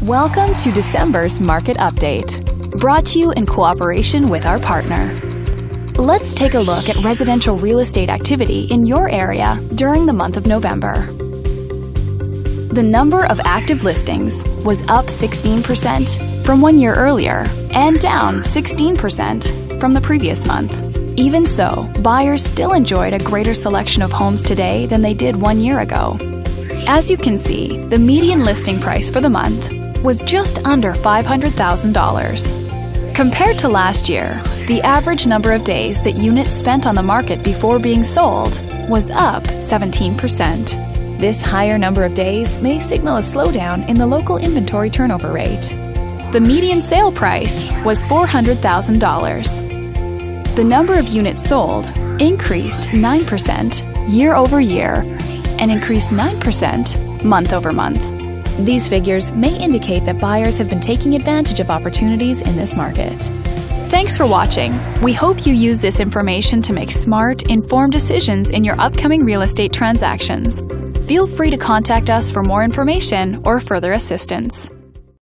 Welcome to December's Market Update, brought to you in cooperation with our partner. Let's take a look at residential real estate activity in your area during the month of November. The number of active listings was up 16% from 1 year earlier and down 16% from the previous month. Even so, buyers still enjoyed a greater selection of homes today than they did 1 year ago. As you can see, the median listing price for the month was just under $500,000. Compared to last year, the average number of days that units spent on the market before being sold was up 17%. This higher number of days may signal a slowdown in the local inventory turnover rate. The median sale price was $400,000. The number of units sold increased 9% year over year and increased 9% month over month. These figures may indicate that buyers have been taking advantage of opportunities in this market. Thanks for watching. We hope you use this information to make smart, informed decisions in your upcoming real estate transactions. Feel free to contact us for more information or further assistance.